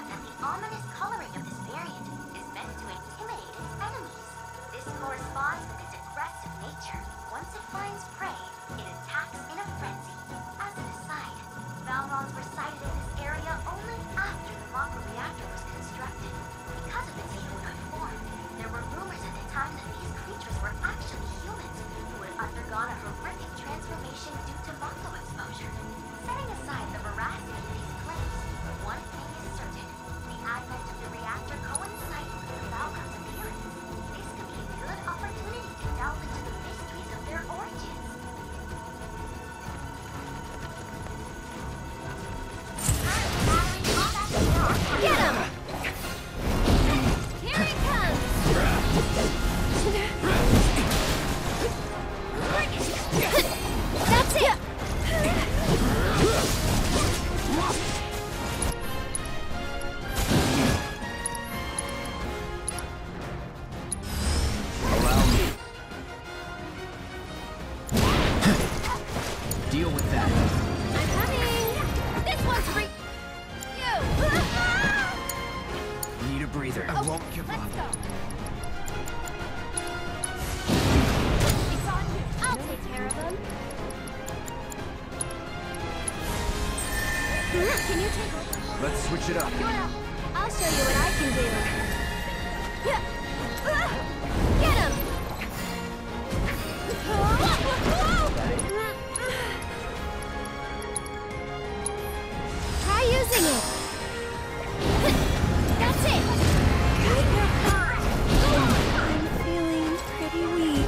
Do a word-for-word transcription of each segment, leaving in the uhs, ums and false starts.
thought that the ominous coloring of this variant is meant to intimidate its enemies. This corresponds with its aggressive nature. Once it finds prey, it attacks in a frenzy. As an aside, Valrons were sighted in this area only after the Mako reactor was constructed. Because of its humanoid form, there were rumors at the time that these creatures were actually humans who had undergone a horrific transformation due to Mako exposure. Setting aside the veracity of these claims, one thing is certain: the advent of the reactor coincided with the Valrons' appearance. This could be a good opportunity to delve into the mysteries of their origins. Get him! Here he comes! That's it! Allow me. Deal with that. I'm coming! This one's for you! Need a breather. I won't give Let's up. go! It's on you! I'll take care of him! Can you take over? Let's switch it up. I'll show you what I can do! Get him! Try using it! That's it! I'm feeling pretty weak.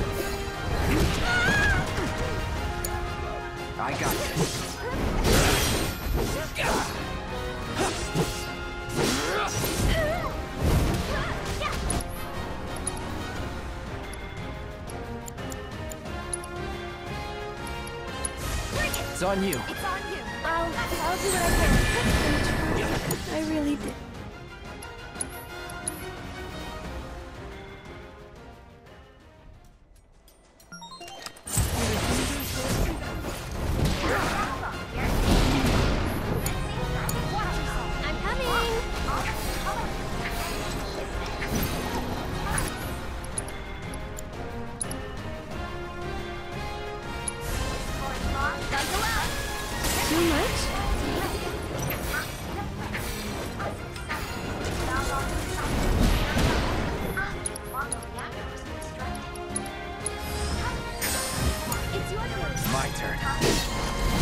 I got this. It's on you. It's on you. I'll, I'll do what I can. I really did. I'm coming. Too much? It's your turn. My turn.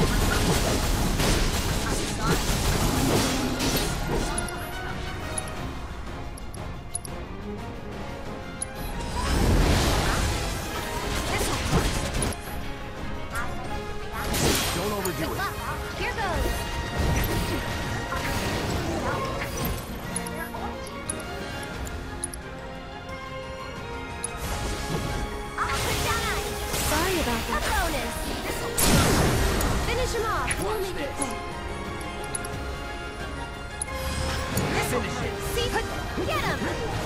Don't overdo it. Here goes. Sorry about that. A bonus. Finish him off. We'll make it quick. Finish it. See? Get him.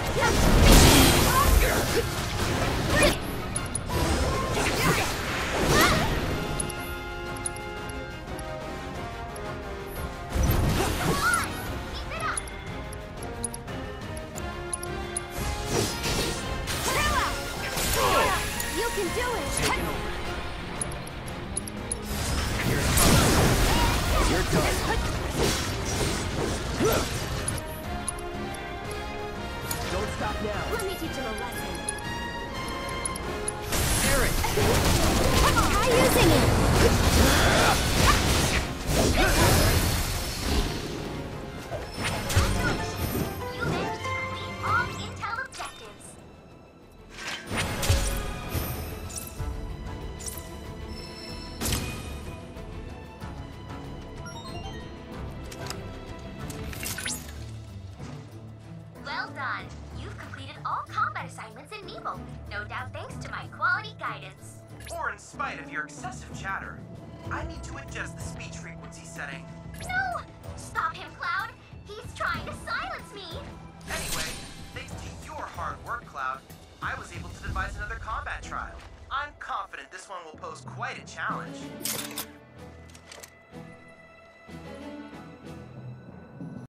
You can do it! You're done. Don't stop now. Let me teach him a lesson. Aaron! Try using it! You managed to complete all the intel objectives. Well done. You've completed all combat assignments in Nemo. No doubt thanks to my quality guidance. Or in spite of your excessive chatter. I need to adjust the speech frequency setting. No! Stop him, Cloud! He's trying to silence me! Anyway, thanks to your hard work, Cloud, I was able to devise another combat trial. I'm confident this one will pose quite a challenge.